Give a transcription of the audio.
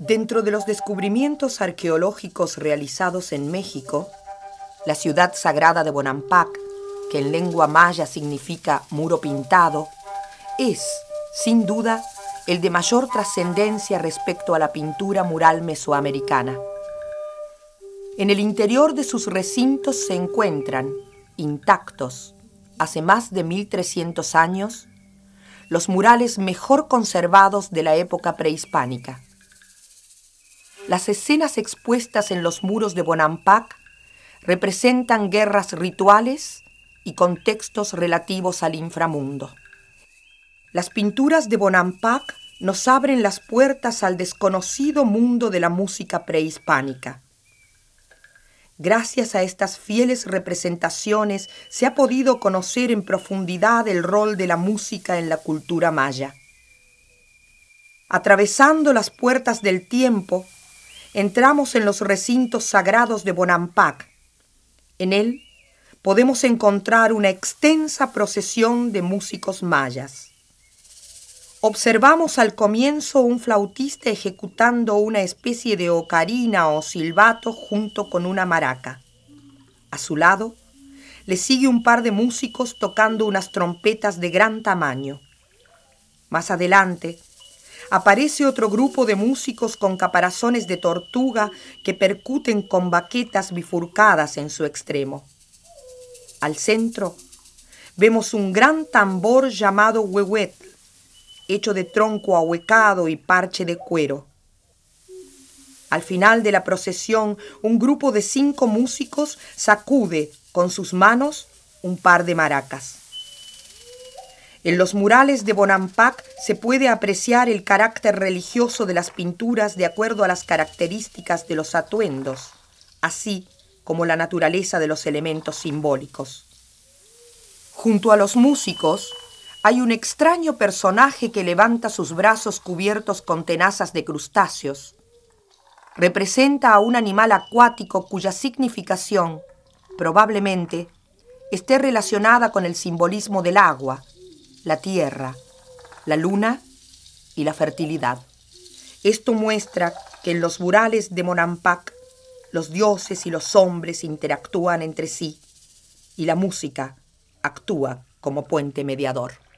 Dentro de los descubrimientos arqueológicos realizados en México, la ciudad sagrada de Bonampak, que en lengua maya significa muro pintado, es, sin duda, el de mayor trascendencia respecto a la pintura mural mesoamericana. En el interior de sus recintos se encuentran, intactos, hace más de 1300 años, los murales mejor conservados de la época prehispánica. Las escenas expuestas en los muros de Bonampak representan guerras rituales y contextos relativos al inframundo. Las pinturas de Bonampak nos abren las puertas al desconocido mundo de la música prehispánica. Gracias a estas fieles representaciones se ha podido conocer en profundidad el rol de la música en la cultura maya. Atravesando las puertas del tiempo, entramos en los recintos sagrados de Bonampak. En él podemos encontrar una extensa procesión de músicos mayas. Observamos al comienzo un flautista ejecutando una especie de ocarina o silbato junto con una maraca. A su lado le sigue un par de músicos tocando unas trompetas de gran tamaño. Más adelante aparece otro grupo de músicos con caparazones de tortuga que percuten con baquetas bifurcadas en su extremo. Al centro vemos un gran tambor llamado huehuetl, hecho de tronco ahuecado y parche de cuero. Al final de la procesión, un grupo de 5 músicos sacude con sus manos un par de maracas. En los murales de Bonampak se puede apreciar el carácter religioso de las pinturas de acuerdo a las características de los atuendos, así como la naturaleza de los elementos simbólicos. Junto a los músicos hay un extraño personaje que levanta sus brazos cubiertos con tenazas de crustáceos. Representa a un animal acuático cuya significación, probablemente, esté relacionada con el simbolismo del agua, la tierra, la luna y la fertilidad. Esto muestra que en los murales de Bonampak los dioses y los hombres interactúan entre sí y la música actúa como puente mediador.